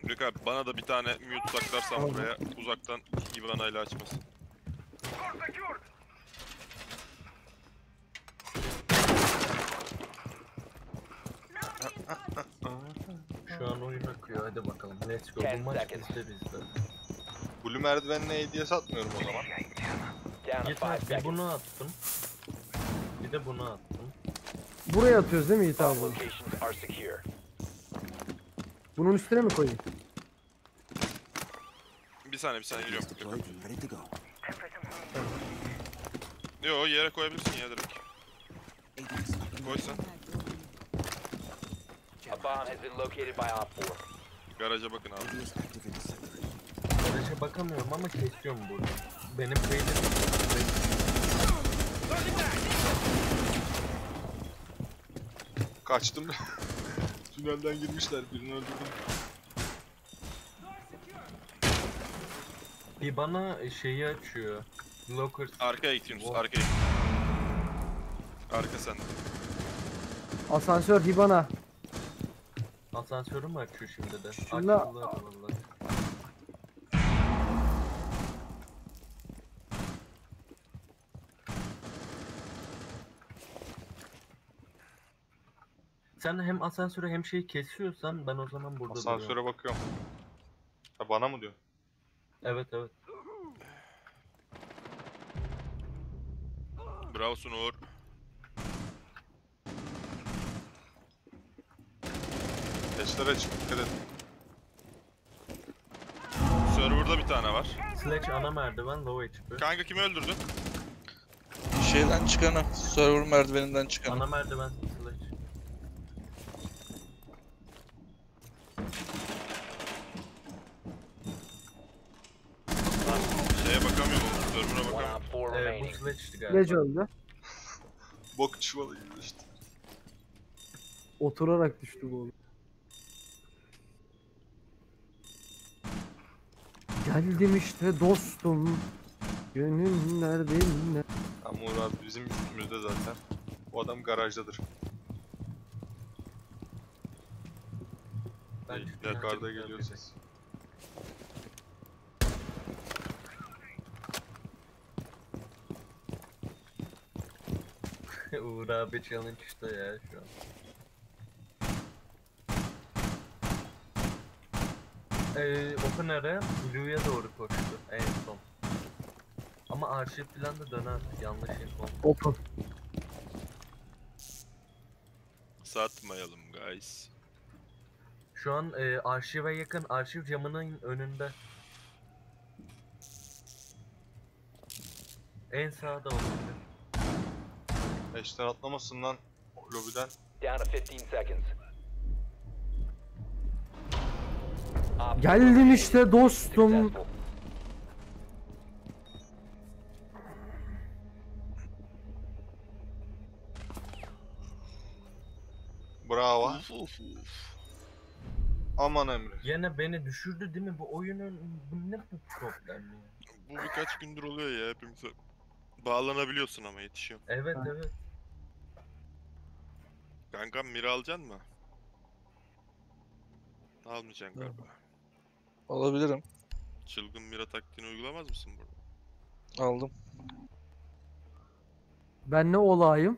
Büyük abi bana da bir tane mute saklarsan buraya uzaktan Ivana ile açmasın. Şu an oyun akıyor, hadi bakalım. Let's go. Bu maç bizde. Blue merdivenine hediye satmıyorum o zaman. Yeter, bir bunu attım. Bir de bunu attım. Buraya atıyoruz değil mi Yiğit abi? Bunun üstüne mi koyayım? Bir saniye giriyorum. Yo yere koyabilirsin ya direkt. Koy sen. Garaja bakın abi. Garaja bakamıyorum ama kesiyorum burada. Benim beynim... Kaçtım. Tünelden girmişler, birini öldürdüm. Bir bana şeyi açıyor. Locker. Arkaya git Yunus, arkaya git. Arka sende. Asansör Hibana. Asansörü mü açıyor şimdi de? Şuna- Açtılar vallahi. Sen hem asansöre hem şeyi kesiyorsan ben o zaman burada duruyorum. Asansöre bakıyorum. Ha, bana mı diyor? Evet evet. Bravo Sunur. Geçlere çık, dikkat et. Server'da bir tane var. Sledge ana merdiven low HP. Kanka kimi öldürdün? Şeyden çıkanı, server merdiveninden çıkanı. Ana merdiven Sledge. Şeye bakamıyorum, server'a bakamıyorum. Bu Sledge'ti galiba. Lece öldü. Bok çuvalı gibi işte. Oturarak düştü bu oğlum. Geldim işte dostum. Gönüllerdeyim. Ama Uğur abi bizim üstümüzde zaten. Bu adam garajdadır. Yukarıda geliyor ses. Uğur abi challenge'da ya şu an. Open Air'e Blue'ya doğru koştu en son. Ama arşiv falan da döner. Yanlış info. Open. Satmayalım guys. Şu an arşive yakın, arşiv camının önünde. En sağda olabilir. Eşten atlamasın lan lobiden. Geldim işte dostum. Bravo. Uf uf uf. Aman Emre. Yine beni düşürdü değil mi? Bu oyunun bu ne bu problem ya? Bu birkaç gündür oluyor ya hepimize. Bağlanabiliyorsun ama yetişiyor. Evet evet. Kankam mira alacaksın mı? Almayacaksın galiba. Alabilirim. Çılgın mira taktiğini uygulamaz mısın burada? Aldım. Ben ne olayım?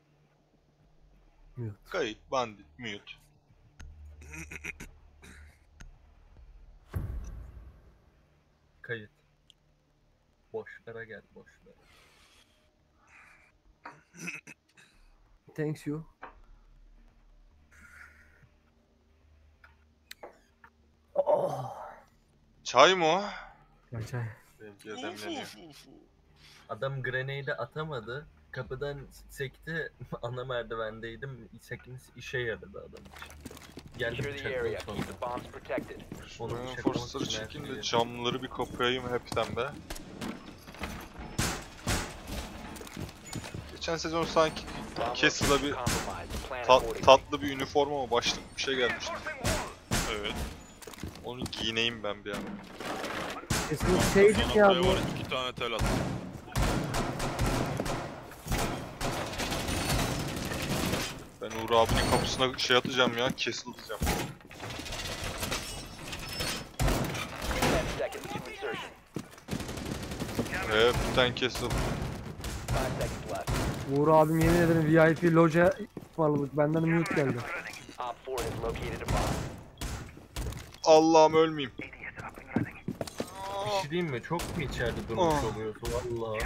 Kayıt, bandit, mute. Kayıt. Boşlara gel boşlara. Thanks you. Oh. Çay mı o? Çay. Benimki de Uf demleniyor. uf uf. Adam grenade'i atamadı. Kapıdan sekti. Ana merdivendeydim. Sekmesi işe yaradı adam için. Geldi bıçakla sonra. Onu Oyun bıçaklamak force'ları için çekin de her şeyi- camları bir kapayayım hepten be. Geçen sezon sanki Castle'a bir tatlı bir üniforma mı başlık bir şey gelmişti. Evet. Onu giyineyim ben bir an. Kesin şeydik Sana ya buraya bu. var 2 tane tel attım. Ben Uğur abinin kapısına şey atacağım ya, Castle atacağım. Bir tane Castle. Uğur abim yemin ederim VIP loja ısmarladık. Benden mute geldi. Allah'ım ölmeyeyim. Bir şey diyeyim mi? Çok mu içeride durmuş oluyorsun valla?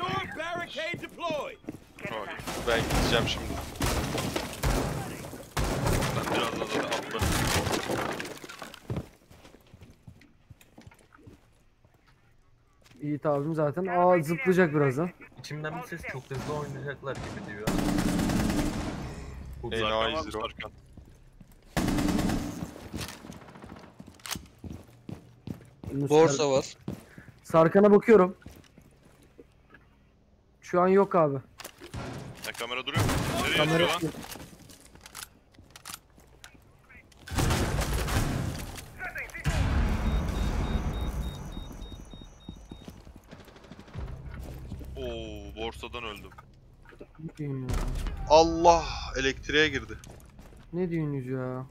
Hayır. Ben gideceğim şimdi. Ben birazdan zaten atlarım. Yiğit abim zaten zıplayacak birazdan. İçimden bir ses çok hızlı oynayacaklar gibi diyor. Bu Enayi Sarkan var mı zero. Sarkan? Borsa var. Sarkan'a bakıyorum. Şu an yok abi. Kamera duruyor mu? Nereye Kamera yatıyor lan? Oo, borsadan öldüm. Ne diyorsunuz ya? Allah elektriğe girdi. Ne diyorsunuz ya?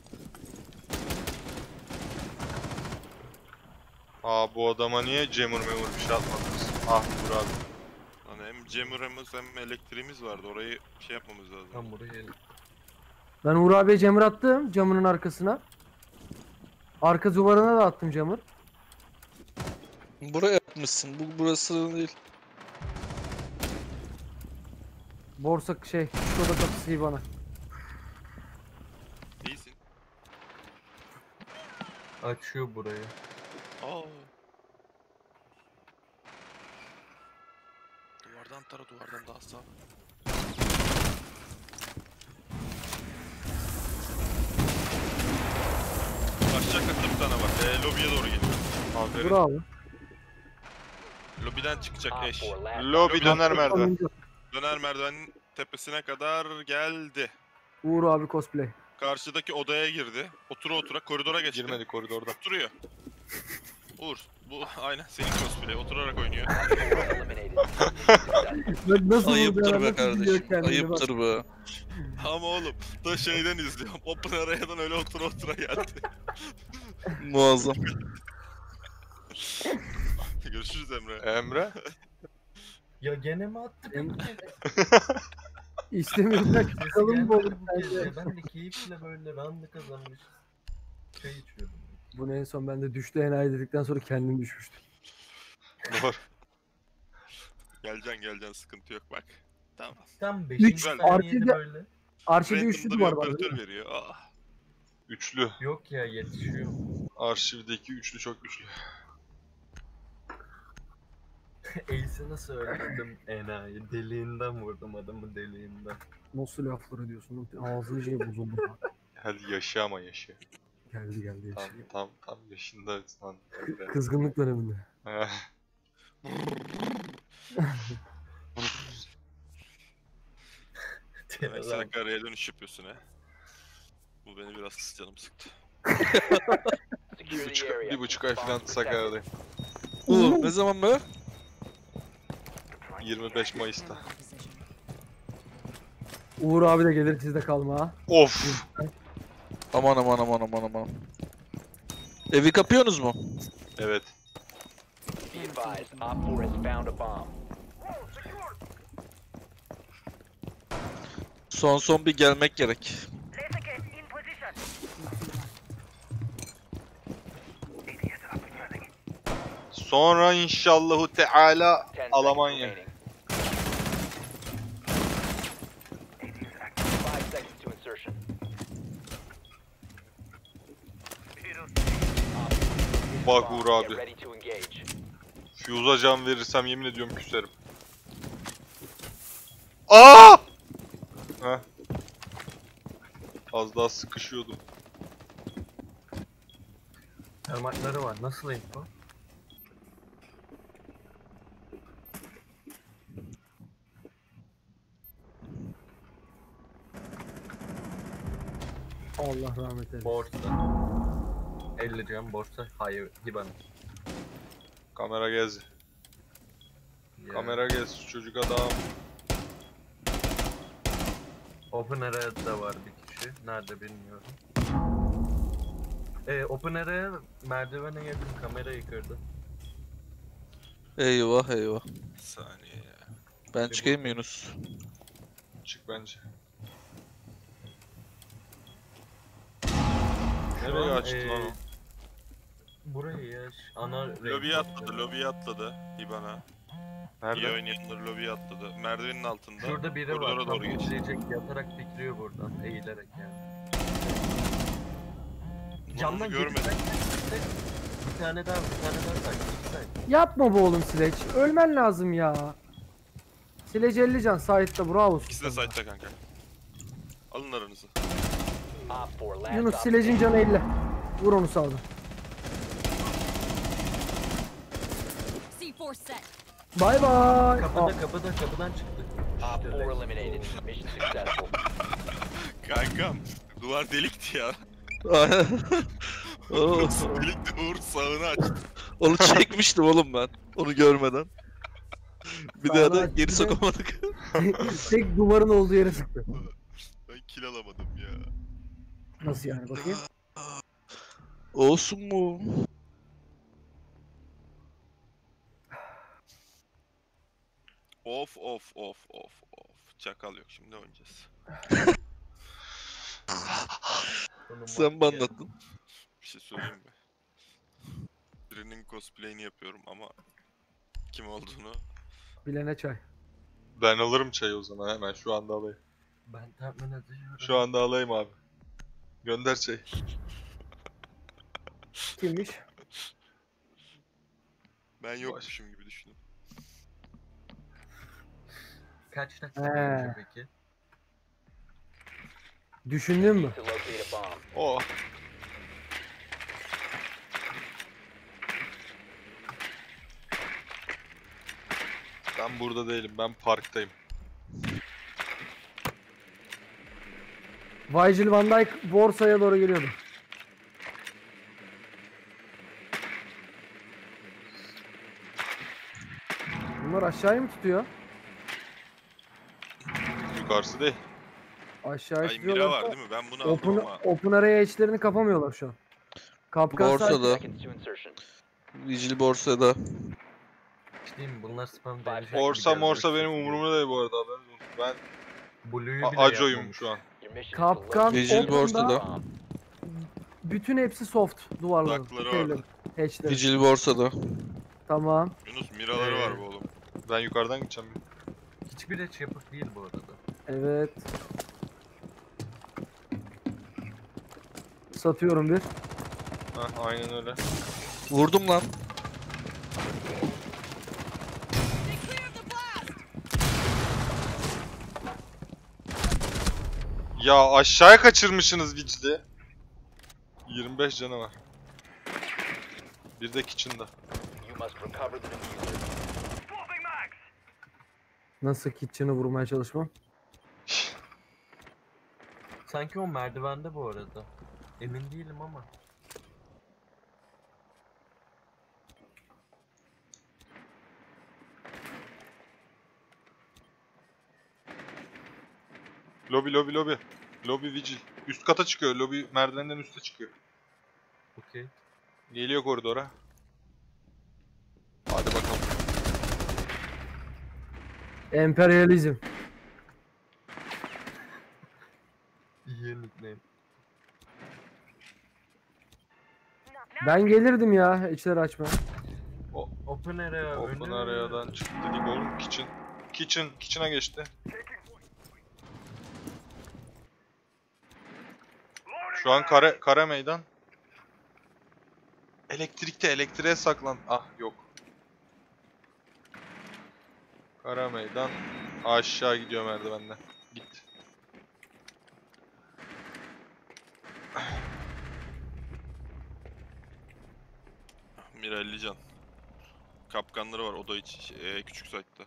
Bu adama niye Jammer memur bir şey atmadınız? Dur abi. Hani hem jammer'ımız hem elektriğimiz vardı. Orayı şey yapmamız lazım. Ben buraya Ben Uğur abiye jammer attım camının arkasına. Arka duvarına da attım jammer. Buraya yapmışsın. Burası değil. Borsa şu oda kapısı iyi bana. İyisin. açıyor burayı. Aa. Duvardan tara, duvardan daha sağ. Aşağı katta bir tane var. Lobiye doğru geliyor. Aferin. Dur abi. Lobiden çıkacak eş. Lobi döner merdiven. Döner merdivenin tepesine kadar geldi. Uğur abi cosplay. Karşıdaki odaya girdi. Otura otura koridora geçti. Girmedi koridorda. Oturuyor. Uğur. Bu aynen senin cosplay. Oturarak oynuyor. Nasıl Ayıptır vurdu ya, be nasıl biliyor kardeşim. kendini bak. Ayıptır be. Ama oğlum da şeyden izliyorum. Open Area'dan öyle otura otura geldi. Muazzam. Görüşürüz Emre. Emre? Ya gene mi attı? İstemiyorum ben çıkalım bu oğlum bence. Ben de keyifle böyle round'ı kazanmış. Şey içiyordum. Bunu en son ben de düştü enayi dedikten sonra kendim düşmüştüm. Doğru. Geleceksin sıkıntı yok bak. Tamam. Tam 5. Üç saniyede artı böyle. Arşivde Random'da üçlü bir duvar var. operatör veriyor. Ah. Üçlü. Yok ya yetişiyor. Arşivdeki üçlü çok güçlü. Ace'i nasıl öldürdüm enayi? Deliğinden vurdum adamı deliğinden. Nasıl laflar ediyorsun? Ağzını şey bozuldu. Hadi yaşa ama yaşa. Geldi geldi Tam yaşıyor. tam yaşındasın lan. Emre. Kızgınlık döneminde. Demek Sakarya'ya dönüş yapıyorsun ha. Bu beni biraz canım sıktı. Bir buçuk ay falan Sakarya'dayım. Ne zaman be? 25 Mayıs'ta. Uğur abi de gelir sizde kalma ha. Of! Aman. Evi kapıyorsunuz mu? Evet. Son bir gelmek gerek. Sonra inşallahu Teala Almanya. Bak Uğur abi. Fuse'a can verirsem yemin ediyorum küserim. Aa! Heh. Az daha sıkışıyordum. Parmakları var. Nasıl info? Allah rahmet eylesin. Borsa. 50 can borsa. Hayır. Hibana. Kamera gez. Ya. Kamera gez çocuk adam. Open Area'da var bir kişi. Nerede bilmiyorum. Open Area merdivene yakın kamerayı kırdı. Eyvah eyvah. Bir saniye ya. Ben çıkayım mı Yunus? Çık bence. Şu Nereye an, açtı lan o? Burayı ya. Ana Lobiye atladı, lobiye atladı. İbana. İyi Nerede? oynayanlar lobiye atladı. Merdivenin altında. Şurada biri var. Koridora doğru Tam geçti. pikleyecek, yatarak pikliyor buradan. Eğilerek yani. Ulan Camdan onu görmedim. Bir tane daha, bir tane daha tak. İki tak. Yapma bu oğlum Sileç. Ölmen lazım ya. Sileç 50 can sahipte bravo. İkisi de site'da kanka. Alın aranızı. Yunus Silec'in canı 50. Vur onu sağdan. C4 set. Bay bay. Kapıdan çıktı. Kankam. Duvar delikti ya. Aynen. Oo, Delikti, Uğur sağını açtı. onu çekmiştim oğlum ben. Onu görmeden. Bir daha da Sağına geri açtı. sokamadık. Tek duvarın olduğu yere sıktı. Ben kill alamadım ya. Nasıl yani bakayım? Olsun mu? Of. Çakal yok, şimdi oynayacağız. Sen mi anlattın? Bir şey söyleyeyim mi? Birinin cosplay'ini yapıyorum ama kim olduğunu Bilene çay. Ben alırım çayı o zaman hemen şu anda alayım. Ben tahmin ediyorum. Şu anda alayım abi. Gönder çayı. Kimmiş? ben yokmuşum gibi düşünün. Kaç dakika He. önce peki? Düşündün mü? Oh. Ben burada değilim. Ben parktayım. Virgil van Dijk borsaya doğru geliyordu. Bunlar aşağıya mı tutuyor? Yukarısı değil. Aşağıya Ay Mira var tutuyorlar. değil mi? Ben bunu aldım ama. Open araya içlerini kapamıyorlar şu an. Kapkan Borsada. Vigil borsada. İşte bunlar spam deneyecek. Borsa morsa benim umurumda değil bu arada. Haberiniz olsun. Ben Blue'yu bile Aco'yum yapmamış. şu an. Kapkan Vigil Open'da borsada. bütün hepsi soft duvarların. Dudakları Şeyleri, orada. hatchleri. Vigil borsada. Tamam. Yunus Miraları var bu oğlum. Ben yukarıdan gideceğim. Hiçbir hiç yapık değil bu arada. Evet. Satıyorum bir. Hah aynen öyle. Vurdum lan. They cleared the blast. Ya aşağıya kaçırmışsınız Vic'de. 25 canı var. Bir de kitchen'da. Nasıl kitchen'ı vurmaya çalışmam? Sanki o merdivende bu arada. Emin değilim ama. Lobi. Lobi Vigil. Üst kata çıkıyor. Lobi merdivenden üste çıkıyor. Okey. Geliyor koridora. Hadi bakalım. Emperyalizm. İyi nickname. Ben gelirdim ya içleri açmaya. Open area Open önü. area'dan çıktı dedik oğlum. Kitchen'a geçti. Şu an kare meydan. Elektriğe saklan. Ah yok. Kara meydan aşağı gidiyor merdivenden. Git. Mira 50 can. Kapkanları var oda iç küçük site'da.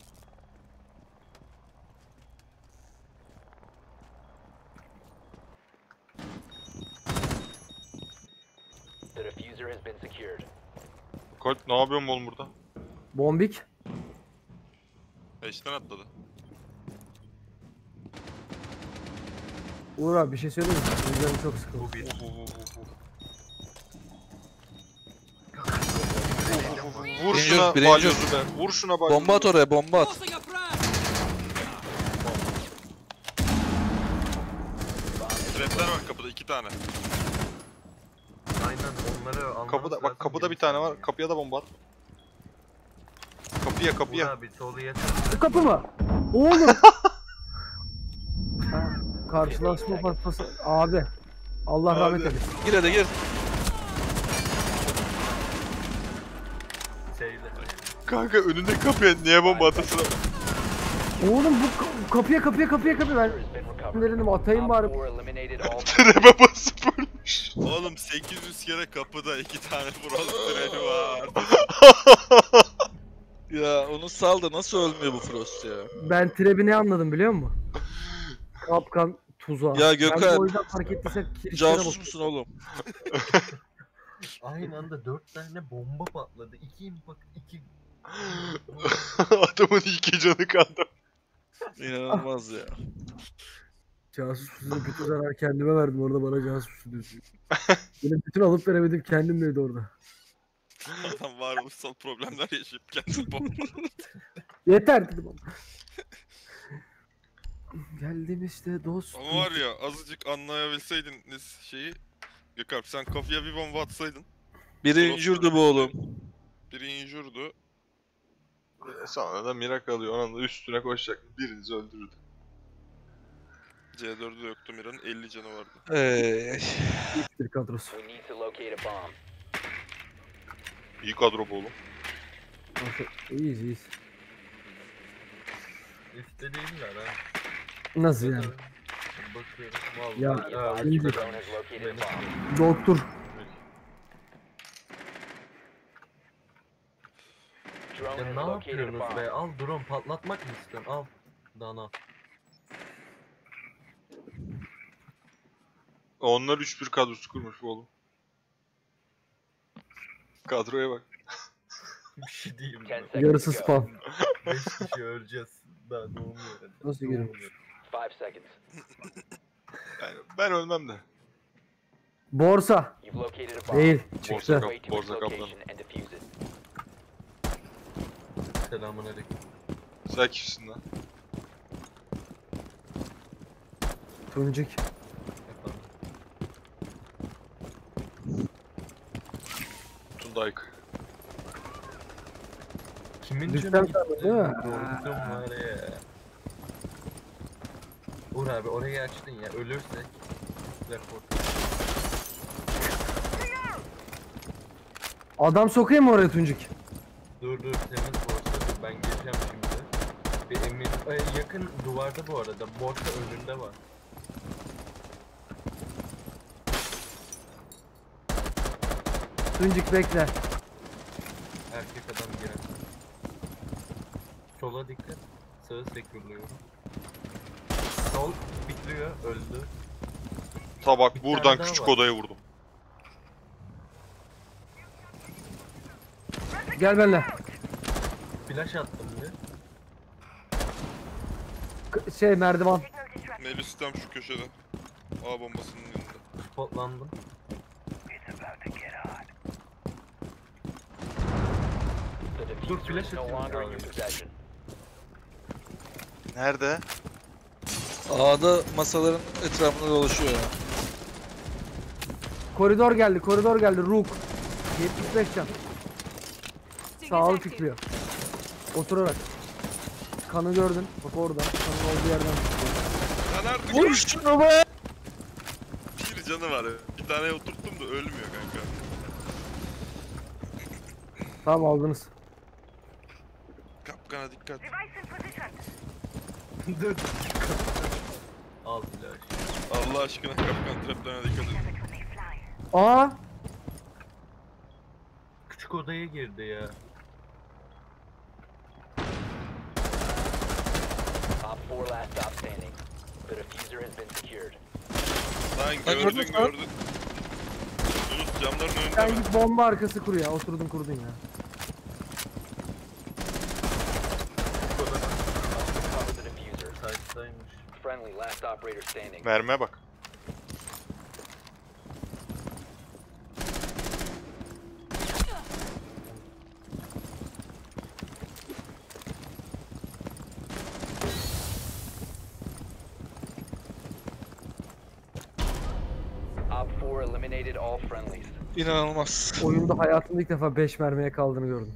Kolt ne yapıyorsun oğlum burada? Bombik. Eşten atladı. Uğur abi bir şey söyleyeyim mi? Canım çok sıkıldı. Bu bir. Vur Birinci- şuna birinci- balyozu be. Vur şuna balyozu. Bomba at oraya, bomba at. Tossing a frag. Trapler var kapıda 2 tane. Aynen onları almamız Kapıda lazım bak kapıda bir geri tane var. saniye. Kapıya da bomba at. Kapıya Uğur kapıya. abi solu yeter. Bu kapı mı? Oğlum. Ha, karşılaşma patması. Abi. Allah rahmet Abi. eylesin. Gir hadi gir. Şeyle. Kanka önünde kapıya niye bomba atasın? Oğlum bu kapıya. Ben dedim atayım bari. Trebe basıp ölmüş. Oğlum 800 kere kapıda 2 tane Frost treni var. Ya onu sal da nasıl ölmüyor bu Frost ya? Ben trebi ne anladım biliyor musun? Kapkan tuzağı. Ya Ben Gökhan, de o yüzden fark ettiysek kirişlere Casus bak. musun oğlum? Aynı anda 4 tane bomba patladı. 2 impact 2. Adamın 2 canı kaldı. İnanılmaz ya. Casus pusuyu bütün zarar kendime verdim orada bana casus pusu diyorsun. Benim bütün alıp veremedim kendimleydi orada. Adam varoluşsal problemler yaşayıp kendi bomba. Yeter dedim ama. Geldim işte dost. Ama var ya azıcık anlayabilseydiniz şeyi. Gökalp sen kafaya bir bomba atsaydın. Biri injured'ı bu oğlum. Biri injured'u. Sonra da Mirak alıyor. Onun da üstüne koşacak. Birinizi öldürürdü. C4'ü yoktu Mira'nın 50 canı vardı. Bir kadrosu. İyi kadro bu oğlum. İyiyiz. Üstte değiller ha. Nasıl yani? Bakıyorum. Vallahi. Ya, Ha, iyi üstte de- değilmiş. Doktor. Ya ne yapıyorsunuz be? Al drone patlatmak mı istiyorsun? Al. Dana. Onlar 3-1 kadrosu kurmuş bu oğlum. Kadroya bak. Bir şey diyeyim mi? Yarısı spam. 5 kişi öleceğiz. Daha doğmuyor. Nasıl girelim? Ben ölmem de. Borsa. Değil. Borsa, Çıktı. borsa kaplan. Selamun aleyküm. Sen kimsin lan? Tuncuk. Efendim. Tundayk. Kimin Düşsem canı tabii, gitti? değil mi? Korktum var ya. Uğur abi orayı açtın ya. Ölürsek. Report. Adam sokayım mı oraya Tuncuk? Dur temiz borsa. Dur, ben geleceğim şimdi. Bir emin. Yakın duvarda bu arada. Borsa önünde var. Tuncuk bekle. Erkek adam giren. Sola dikkat. Sağı sekürlüyorum. Sol bitliyor. Öldü. Tabak Bir buradan tane daha küçük var. odaya vurdum. Gel benimle. Flash attım bir. Şey merdiven. Melis tam şu köşede. A bombasının yanında. Spotlandım. Dur flash atıyorum. Nerede? A'da masaların etrafında dolaşıyor ya. Koridor geldi. Rook. 75 can. Sting is Sağlı active. tıklıyor. Oturarak. Kanı gördün. Bak orada. Kanın olduğu yerden tıklıyor. Sen artık Vur şunu be! bir canı var. Bir tane oturttum da ölmüyor kanka. Tamam aldınız. Kapkana dikkat. Dur. Al flash. Allah aşkına kapkan traplerine dikkat edin. Aa! Küçük odaya girdi ya. Lan gördün gördün mü? gördün. Yunus camların önünde Sen mi? git bomba arkası kur ya. Oturdun kurdun ya. Sight'taymış. Mermiye bak. Eliminated all friendlies. İnanılmaz. Oyunda hayatımda ilk defa 5 mermiye kaldığını gördüm.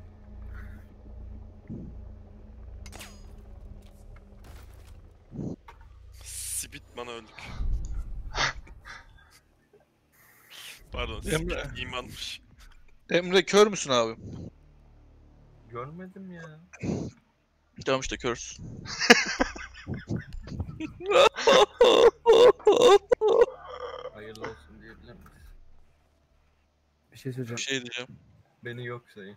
Sibitman'a öldük. Pardon, Emre. Sibit imanmış. Emre kör müsün abi? Görmedim ya. Tamam işte körsün. Hayırlı olsun diyebilir miyiz? Bir şey Bir söyleyeceğim. şey diyeceğim. Beni yok sayın.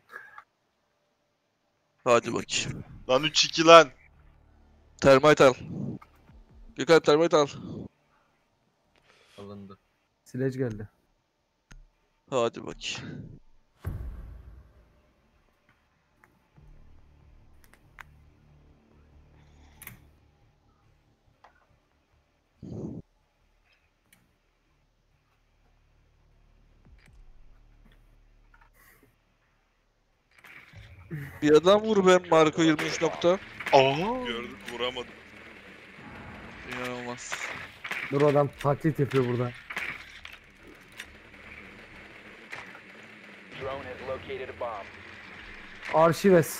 Hadi bakayım. Lan 3-2 lan. Termite al. Gökhan termite al. Alındı. Silej geldi. Hadi bakayım. Bir adam vur be Marco 23 nokta. Aa. Gördüm, vuramadım. İnanılmaz. Dur adam taklit yapıyor burada. Drone has located a bomb. Arşives.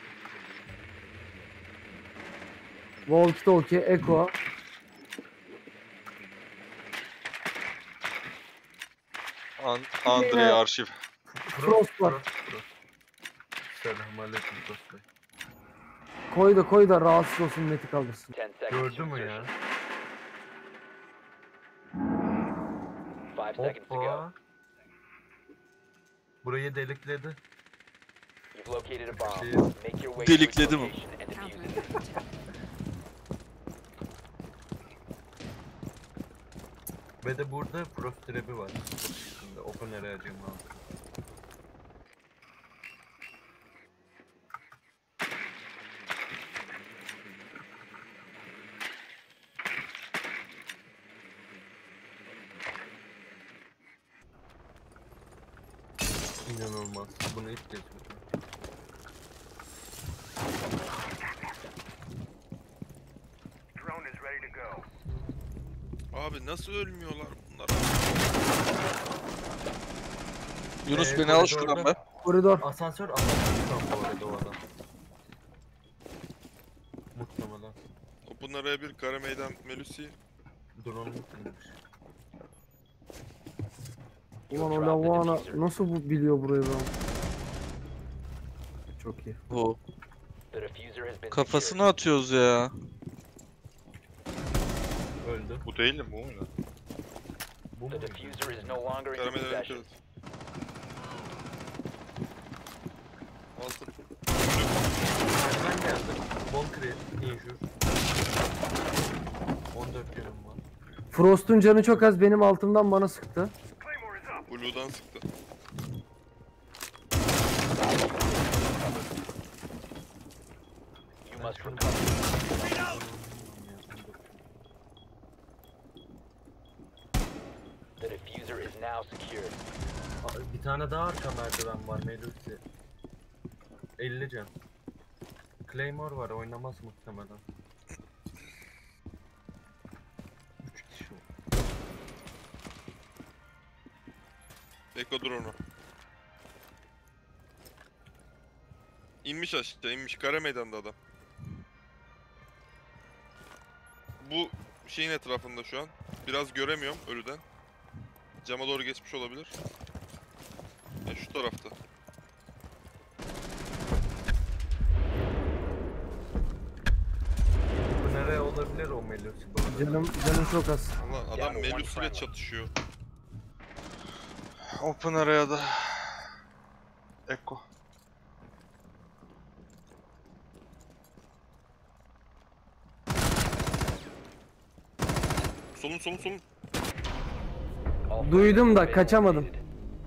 Walkie talkie, Echo. Andrei arşiv. Frost var. Selamünaleyküm Frost Bey. Koy da rahatsız olsun Meti kaldırsın. 10 seconds. Gördü mü ya? 5 seconds to go. Hoppa. Burayı delikledi. You've located a bomb. Şey, Make your way to its Delikledi mi? location and defuse it. Ve de burada Frost trap'i var. Şimdi open area acıyım abi. İnanılmaz. Bunu ilk kez görüyorum. Abi nasıl ölmüyorlar bunlar? Yunus beni al şuradan be. Koridor. Asansör şu an bu arada o adam. Muhtemelen. Open araya bir kara meydan Melusi. Drone'u inmiş. Ulan o lavana nasıl bu biliyor burayı ben? Çok iyi. Oo. The diffuser has been Kafasını atıyoruz ya. Öldü. Bu değil mi? Bu muydu? Bu mu? The diffuser is no longer in Kara your meydan dikkat possession. et. Altın. Merdiven geldi. Bol create. Injure. 14 canım var. Frost'un canı çok az benim altımdan bana sıktı. Blue'dan sıktı. You must recover. The diffuser is now secured. Bir tane daha arka merdiven var Melusi. 50 can. Claymore var oynamaz muhtemelen. 3 kişi var. Eko drone'u. İnmiş aşağı, inmiş. Kara meydanda adam. Bu şeyin etrafında şu an. Biraz göremiyorum ölüden. Cama doğru geçmiş olabilir. Ya şu tarafta. Bu nereye olabilir o Melusi bu arada? Canım çok az. Allah adam Melusi ile çatışıyor. Open araya da. Echo. Solun solun solun. All Duydum da friendlies have been kaçamadım. eliminated.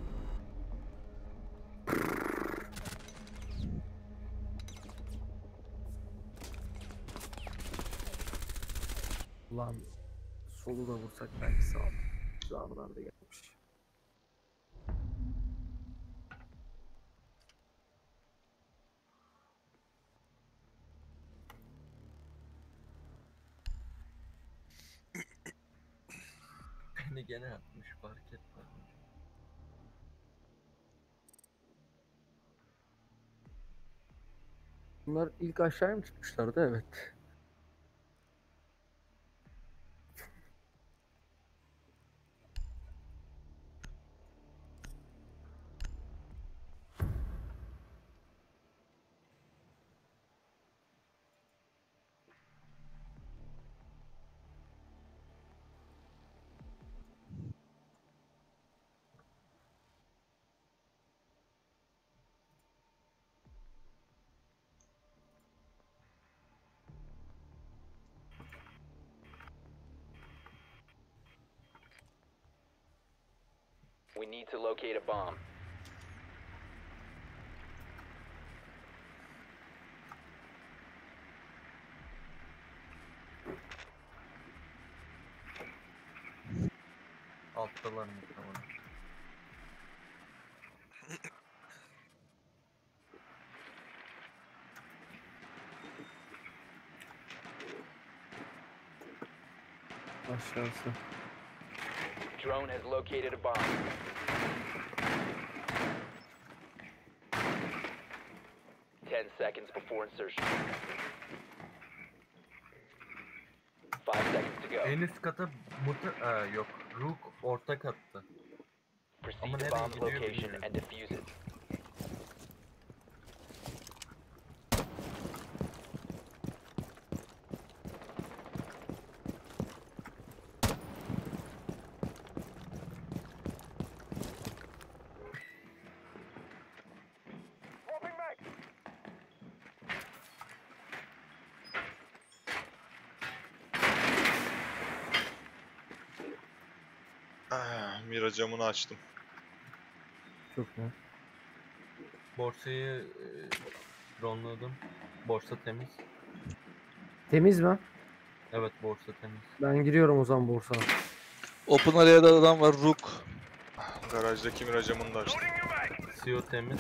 Ulan solu da vursak belki sağ ol. Sağlar da gelmiş. Ultisini gene atmış fark etmez. Bunlar ilk aşağıya mı çıkmışlardı? Evet. We need to locate a bomb. Alttalar muhtemelen. Aşağısı. Drone has located a bomb. Ten seconds before insertion. 5 seconds to go. En üst kata yok. Rook orta katta. Proceed Ama to nereye bomb's gidiyor location bilmiyorum. and defuse it. Mira camını açtım. Çok iyi. Borsayı dronladım. Borsa temiz. Temiz mi? Evet borsa temiz. Ben giriyorum o zaman borsana. Open area'da adam var. Rook. Garajdaki Mira camını da açtım. CEO temiz.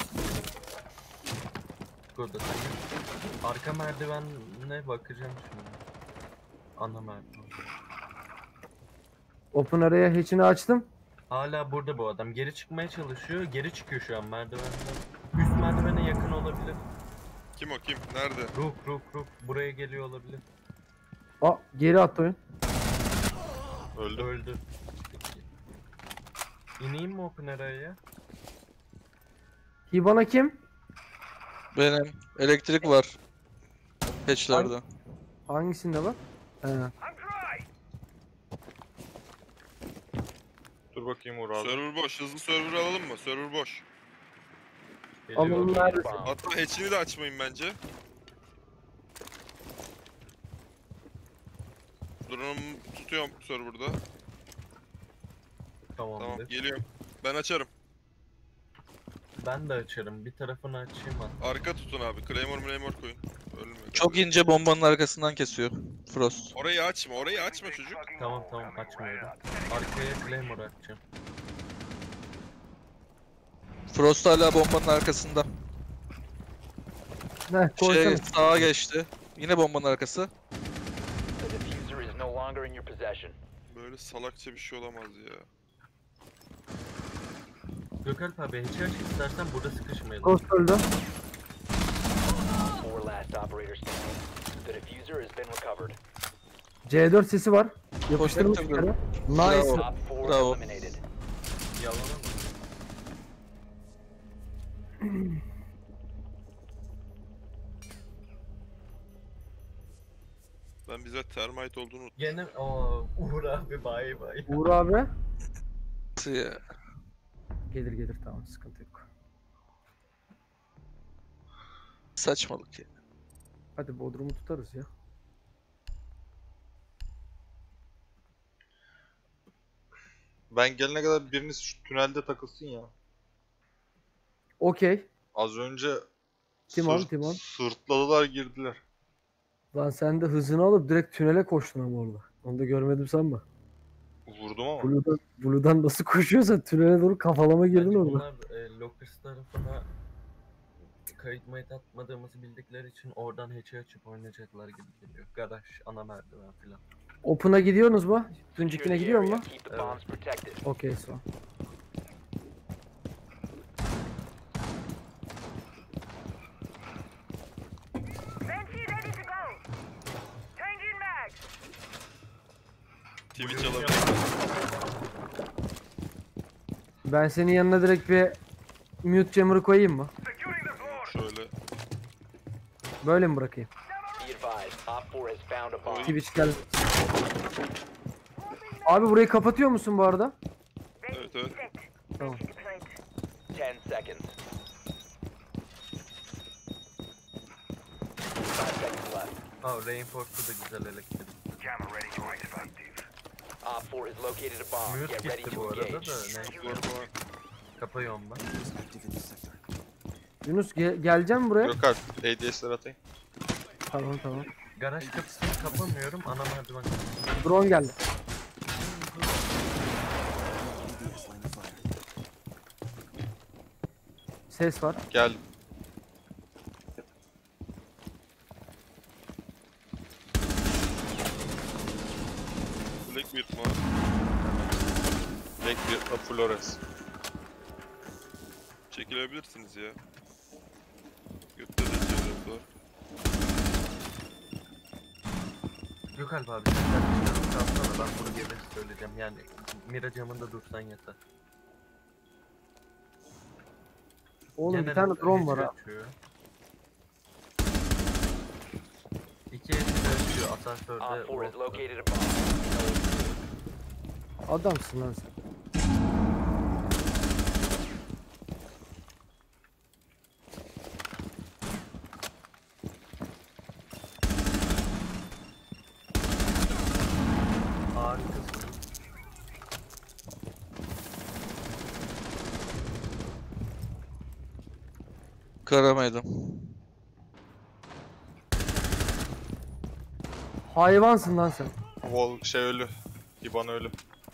Burada temiz. Arka merdivenine bakacağım şimdi. Ana merdiven. Open araya hatch'ini açtım. Hala burada bu adam. Geri çıkmaya çalışıyor. Geri çıkıyor şu an merdivenden. Üst merdivene yakın olabilir. Kim o kim? Nerede? Rook. Buraya geliyor olabilir. Aa geri attı oyun. Öldüm. Öldü. Peki. İneyim mi open araya? Hibana kim? Benim. Elektrik var. Hatch'lerde. Hangisinde var? He. Dur bakayım Uğur abi. Server boş. Hızlı server alalım mı? Server boş. Geliyor. Alın neredesin? Bomb. Hatta hatch'ini de açmayın bence. Drone'umu tutuyorum serverda. Tamam Tamamdır. geliyorum. Ben açarım. Ben de açarım. Bir tarafını açayım hatta. Arka tutun abi. Claymore koyun. Ölme. Çok ince bombanın arkasından kesiyor. Frost. Orayı açma. Orayı açma çocuk. Tamam açmıyorum. Arkaya Claymore açacağım. Frost hala bombanın arkasında. Heh koysana. Sağa geçti. Yine bombanın arkası. The diffuser is no longer in your possession. Böyle salakça bir şey olamaz ya. Gökalp abi hiç aç istersen burada sıkışmayalım. Ghost öldü. 4 last operator standing. The diffuser has been recovered. C4 sesi var. Yapıştırmış Koştum, bir kere. Bravo. Nice. Top 4 Bravo. eliminated. Yalan ama. Ben bize termite olduğunu unuttum. Gene Uğur abi bay bay. Uğur abi. Ya. Gelir tamam sıkıntı yok. Saçmalık ya. Hadi Bodrum'u tutarız ya. Ben gelene kadar biriniz şu tünelde takılsın ya. Okey. Az önce Timon. sırtladılar girdiler. Lan sen de hızını alıp direkt tünele koştun ama orada. Onu da görmedim sanma. Vurdum ama. Blue'dan nasıl koşuyorsan tünele doğru kafalama girdin Bence orada. bunlar Lockers tarafına kayıt mayıt atmadığımızı bildikleri için oradan hatch'i açıp oynayacaklar gibi geliyor. Garaj, ana merdiven filan. Open'a gidiyorsunuz mu? Secure Tuncik'ine the gidiyor area. mu? Keep the Evet. bombs protected. Okey so. Twitch alabilir. Ben senin yanına direkt bir mute jammer'ı koyayım mı? Şöyle. Böyle mi bırakayım? Be advised, Op 4 has found a bomb. Twitch gel. Abi burayı kapatıyor musun bu arada? Evet evet. Tamam. 10 seconds. 5 seconds left. Aa, Reinforce'u da güzel elektrik. Op 4 has located a bomb. Mute Get ready gitti to bu arada engage. da ne? Zorba. Kapıyorum ben. Yunus geleceğim buraya. Gökhan ADS'ler atayım. Tamam tamam. Garaj kapısını kapamıyorum, ana merdiven. Drone geldi. Ses var. Gel. Blackbeard var. Blackbeard'la Flores. Çekilebilirsiniz ya. Gökte de çevresi var. Gökalp abi sen kardeşlerini çalsana, ben bunu gelir söyleyeceğim. Yani Mira camında dursan yeter. Oğlum bir Gene tane de drone var hatch'i ha. açıyor. İki hatch'i açıyor, asansörde. Op 4 has Wolf'ta. located a bomb. Adamsın lan sen. Harikasın. Kara meydan. Hayvansın lan sen. Wall şey ölü. İban ölü.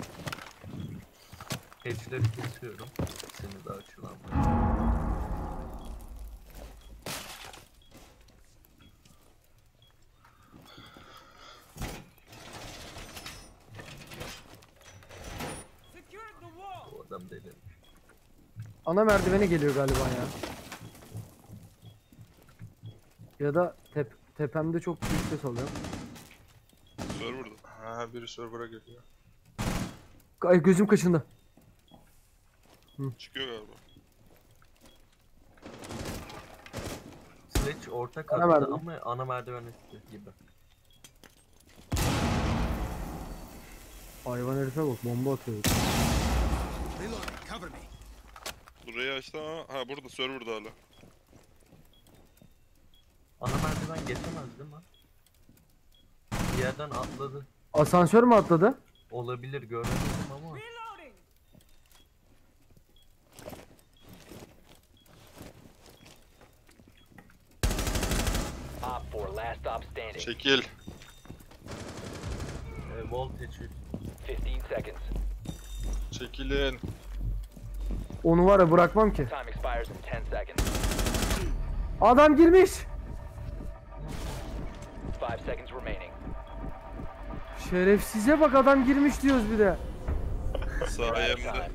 Hatch'leri kesiyorum. Seni de açılan. Bu adam deli. Ana merdivene geliyor galiba ya. Ya da tepemde çok büyük ses oluyor. Server'da. Ha biri server'a geliyor. Ay gözüm kaşındı. Çıkıyor galiba. Sledge orta Ana katta merdiven. ama ana merdiven üstü gibi. Hayvan herife bak, bomba atıyor. Burayı açtı ama ha burada server'da hala. Ana merdiven geçemez değil mi? Bir yerden atladı. Asansör mü atladı? Olabilir, görmedim ama. Op 4 last stop standing. Çekil. Voltage üst. 15 seconds. Çekilin. Onu var ya bırakmam ki. Time expires in 10 seconds. Adam girmiş. 5 seconds remaining. Şerefsize bak, adam girmiş diyoruz bir de. Sayemde. Time.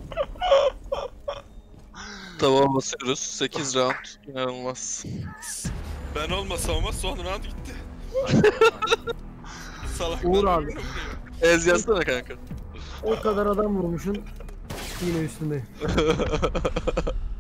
Tava basıyoruz. 8 round. İnanılmaz. Ben olmasam ama son round gitti. Salaklar Uğur abi. birbirine vuruyor. Ez yazsana kanka. O kadar adam vurmuşsun. Yine üstündeyim.